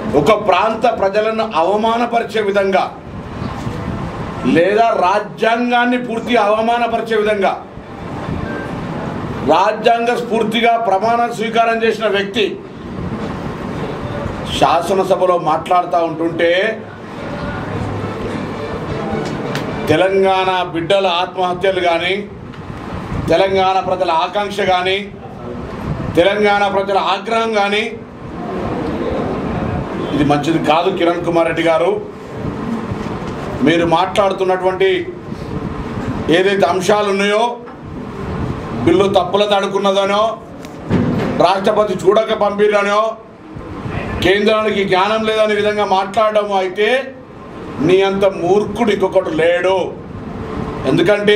ఒక ప్రాంత ప్రజలను అవమానపరిచే విధంగా లేదా రాజ్యాంగాన్ని పూర్తిగా అవమానపరిచే విధంగా రాజ్యాంగ స్ఫూర్తిగా ప్రమాణ స్వీకారం చేసిన వ్యక్తి శాసనసభలో మాట్లాడుతూ ఉంటుంటే తెలంగాణ బిడ్డల ఆత్మహత్యలు కానీ, తెలంగాణ ప్రజల ఆకాంక్ష కానీ, తెలంగాణ ప్రజల ఆగ్రహం కానీ ఇది మంచిది కాదు. కిరణ్ కుమార్ రెడ్డి గారు, మీరు మాట్లాడుతున్నటువంటి ఏదైతే అంశాలు ఉన్నాయో, బిల్లు తప్పులతో అడుకున్నదనో, రాష్ట్రపతి చూడక పంపిరనో, కేంద్రానికి జ్ఞానం లేదనే విధంగా మాట్లాడడం అయితే నీ అంత మూర్ఖుడు ఇంకొకటి లేడు. ఎందుకంటే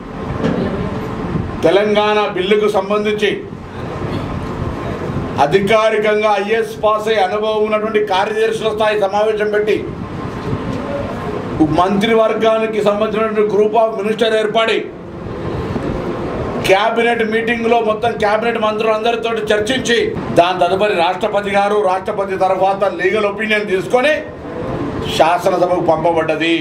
తెలంగాణ బిల్లుకు సంబంధించి అధికారికంగా ఐఏఎస్ పాస్ అయ్యి అనుభవం ఉన్నటువంటి కార్యదర్శుల స్థాయి సమావేశం పెట్టి మంత్రివర్గానికి సంబంధించినటువంటి గ్రూప్ ఆఫ్ మినిస్టర్ ఏర్పడి క్యాబినెట్ మీటింగ్లో మొత్తం క్యాబినెట్ మంత్రులందరితో చర్చించి దాని తదుపరి రాష్ట్రపతి గారు, రాష్ట్రపతి తర్వాత లీగల్ ఒపీనియన్ తీసుకొని శాసనసభకు పంపబడ్డది.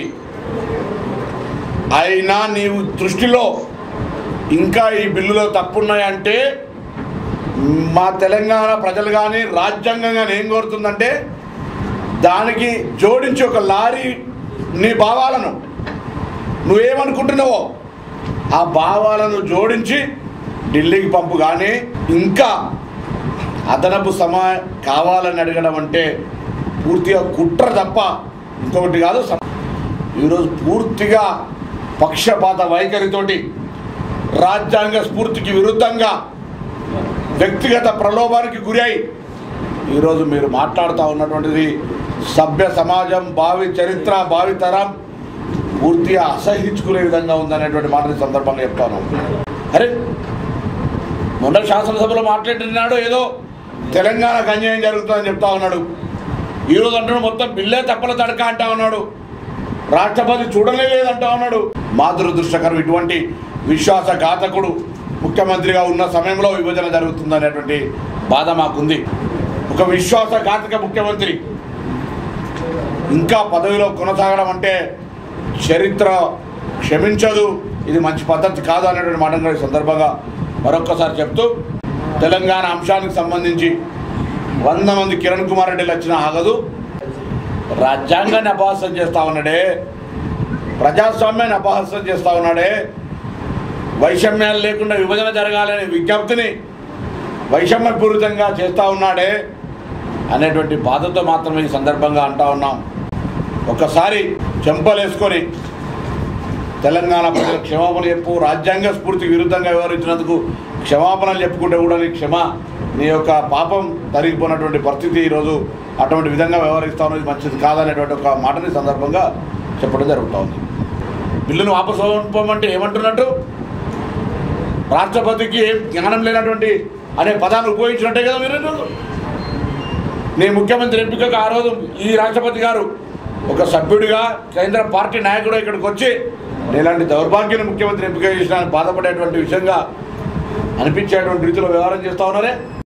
అయినా నీవు దృష్టిలో ఇంకా ఈ బిల్లులో తప్పున్నాయంటే మా తెలంగాణ ప్రజలు కానీ రాజ్యాంగం కానీ ఏం కోరుతుందంటే దానికి జోడించి ఒక లారీ నీ భావాలను నువ్వేమనుకుంటున్నావో ఆ భావాలను జోడించి ఢిల్లీకి పంపు. కానీ ఇంకా అదనపు సమయం కావాలని అడగడం అంటే పూర్తిగా కుట్ర తప్ప ఇంకొకటి కాదు. ఈరోజు పూర్తిగా పక్షపాత వైఖరితోటి రాజ్యాంగ స్ఫూర్తికి విరుద్ధంగా వ్యక్తిగత ప్రలోభానికి గురి అయి ఈరోజు మీరు మాట్లాడుతూ ఉన్నటువంటిది సభ్య సమాజం, భావి చరిత్ర, భావి తరం పూర్తిగా అసహించుకునే విధంగా ఉందనేటువంటి మాటని సందర్భంగా చెప్తాను. అరే మొన్న శాసనసభలో మాట్లాడినాడు ఏదో తెలంగాణకు అన్యాయం జరుగుతుందని చెప్తా ఉన్నాడు. ఈరోజు అంటున్నాడు మొత్తం బిల్లే తప్పల తడక అంటా ఉన్నాడు. రాష్ట్రపతి చూడలేదంటా ఉన్నాడు. మా దురదృష్టకరం ఇటువంటి విశ్వాసఘాతకుడు ముఖ్యమంత్రిగా ఉన్న సమయంలో విభజన జరుగుతుందనేటువంటి బాధ మాకుంది. ఒక విశ్వాసఘాతక ముఖ్యమంత్రి ఇంకా పదవిలో కొనసాగడం అంటే చరిత్ర క్షమించదు. ఇది మంచి పద్ధతి కాదు అనేటువంటి మాట ఈ సందర్భంగా మరొక్కసారి చెప్తూ, తెలంగాణ అంశానికి సంబంధించి 100 మంది కిరణ్ కుమార్ రెడ్డిలు వచ్చినా ఆగదు. రాజ్యాంగాన్ని అపహాస్యం చేస్తూ ఉన్నాడే, ప్రజాస్వామ్యాన్ని అపహాస్యం చేస్తూ ఉన్నాడే, వైషమ్యాలు లేకుండా విభజన జరగాలనే విజ్ఞప్తిని వైషమ్యపూరితంగా చేస్తూ ఉన్నాడే అనేటువంటి బాధతో మాత్రమే ఈ సందర్భంగా అంటా ఉన్నాం. ఒక్కసారి చెంపలేసుకొని తెలంగాణ ప్రజలకు క్షమాపణ చెప్పు. రాజ్యాంగ స్ఫూర్తికి విరుద్ధంగా వ్యవహరించినందుకు క్షమాపణలు చెప్పుకుంటే కూడా నీ యొక్క పాపం తరిగిపోయినటువంటి పరిస్థితి ఈరోజు అటువంటి విధంగా వ్యవహరిస్తూ ఉన్నది మంచిది కాదనేటువంటి ఒక మాటని సందర్భంగా చెప్పడం జరుగుతూ ఉంది. బిల్లును వాపసు పంపమంటే ఏమంటున్నట్టు, రాష్ట్రపతికి జ్ఞానం లేనటువంటి అనే పదాన్ని ఉపయోగించినట్టే కదా మీరు. నీ ముఖ్యమంత్రి ఎంపికకు ఆ రోజు ఈ రాష్ట్రపతి గారు ఒక సభ్యుడిగా కేంద్ర పార్టీ నాయకుడు ఇక్కడికి వచ్చి ఇలాంటి దౌర్భాగ్యాన్ని ముఖ్యమంత్రి ఎంపిక చేసిన బాధపడేటువంటి విషయంగా అనిపించేటువంటి రీతిలో వ్యవహారం చేస్తూ ఉన్నారే.